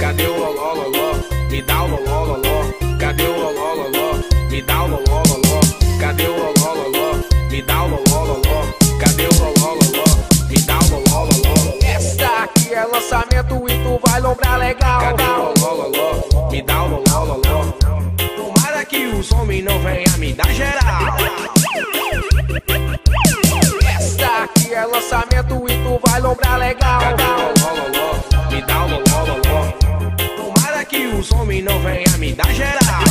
Cadê o loló, loló? Me dá o loló, loló. Cadê o loló, loló? Me dá o loló, loló. Cadê o loló, loló? Me dá o loló, loló. Cadê o loló, loló? Me dá o loló, loló. Essa aqui é lançamento e tu vai lembrar legal. Cadê o loló, loló? Me dá o loló, loló. Tomara que os homens não venham me dar geral. Essa aqui é lançamento e tu vai lembrar legal. Cadê o loló, loló? Me dá o loló, loló. Tomara que os homens não venham me dar geral.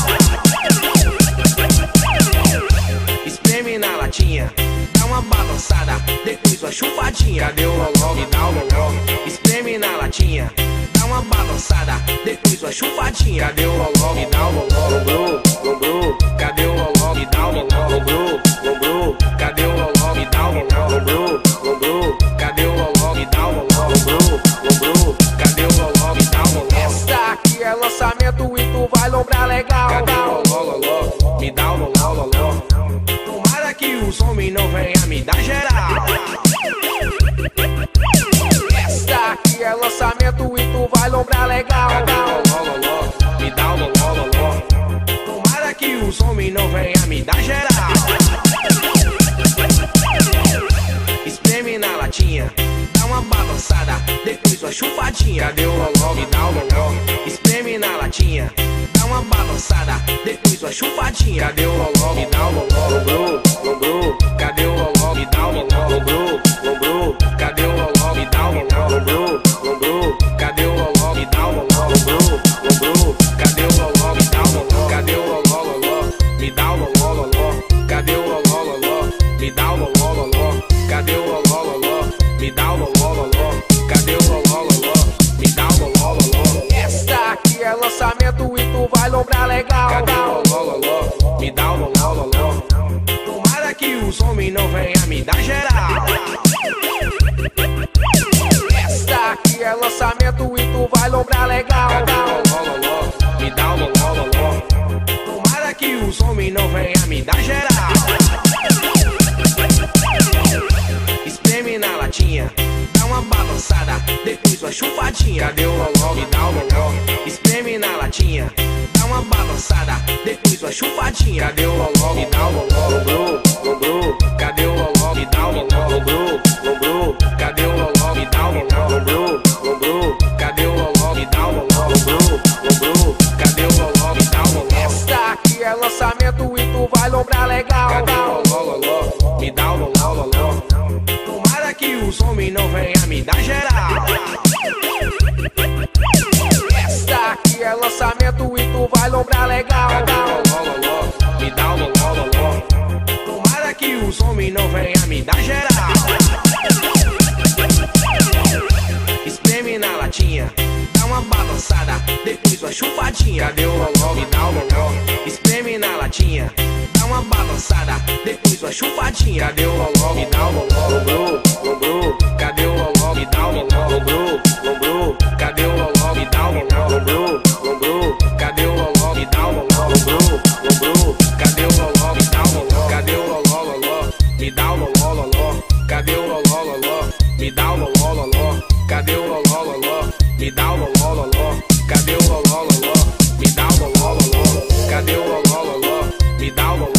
Espreme na latinha, dá uma balançada, depois uma chupadinha. Cadê o loló? Me dá o loló. Espreme na latinha, dá uma balançada, depois uma chupadinha. Cadê o loló? Me dá o loló. Lombrou, lombrou. Cadê o loló? Me dá o loló. Lombrou, lombrou. Cadê o loló? Me dá o loló. Lombrou, lombrou. Cadê o loló? Me dá o loló. Lombrou, lombrou. Cadê o loló? Me dá o loló. Essa aqui é lançamento e tu vai lembrar legal. Cadê o loló, loló? Me dá o loló, loló. Tomara que os homens não venham me dar geral. Essa aqui é lançamento e tu vai lembrar legal. Cadê o loló, loló? Me dá o loló, loló. Tomara que os homens não venham me dar geral. Espreme na latinha, dá uma balançada, depois uma chupadinha. Cadê o loló? Me dá o loló. Espreme na latinha, dá uma balançada, depois uma chupadinha. Cadê o loló? Me dá o loló. Lombrou, lombrou. Cadê o loló? Me dá o loló. Lombrou, lombrou. Cadê o loló? Me dá o loló. Lombrou, lombrou. Cadê o loló? Me dá o loló. Lombrou, lombrou. Cadê o loló? Me dá o loló. Cadê o loló, loló? Me dá o loló, loló. Cadê o loló, loló? Me dá o loló, loló. Cadê o loló, loló? Me dá o loló, loló. Cadê o loló, loló? Me dá o loló, loló. Essa aqui é lançamento e tu vai lembrar legal. Cadê o loló, loló? Me dá o loló, loló. Tomara que os homens não venham me dar geral. Essa aqui é lançamento e tu vai lembrar legal. Cadê o loló, loló? Me dá o loló, loló. Tomara que os homens não venham me dar geral. Espreme na latinha, dá uma balançada, depois uma chupadinha. Cadê o loló? Me dá o loló. Espreme na latinha, dá uma balançada, depois uma chupadinha. Cadê o loló? Me dá o loló. Lombrou, lombrou. Cadê o loló? Me dá o loló. Lombrou, lombrou. Cadê o loló? Me dá o loló. Lombrou, lombrou. Cadê o loló? Me dá o loló. Lombrou, lombrou. Cadê o loló? Me dá o loló. Essa aqui é lançamento e tu vai lembrar legal. Cadê o loló, loló? Me dá o loló, loló. Tomara que os homens não venham me dar geral. Essa aqui é lançamento e tu vai lembrar legal. Cadê o loló, loló? Me dá o loló, loló. Tomara que os homens não venham me dar geral. Espreme na latinha, dá uma balançada, depois uma chupadinha. Cadê o loló? Me dá o loló. Espreme na latinha, dá uma balançada, depois uma chupadinha. Cadê o loló? Me dá o loló. Lombrou, lombrou. Cadê o loló? Me dá o loló. Lombrou, lombrou. Cadê o loló? Me dá o loló. Lombrou, lombrou. Cadê o loló? Me dá o loló. Lombrou, lombrou. Cadê o loló? Me dá o loló. Cadê o loló, loló? Me dá o loló, loló. Cadê o loló, loló? Me dá o loló, loló. Cadê o loló, loló? Me dá o loló, loló. Cadê o loló, loló? Me dá o loló, loló. Cadê o loló, loló? Me dá o loló.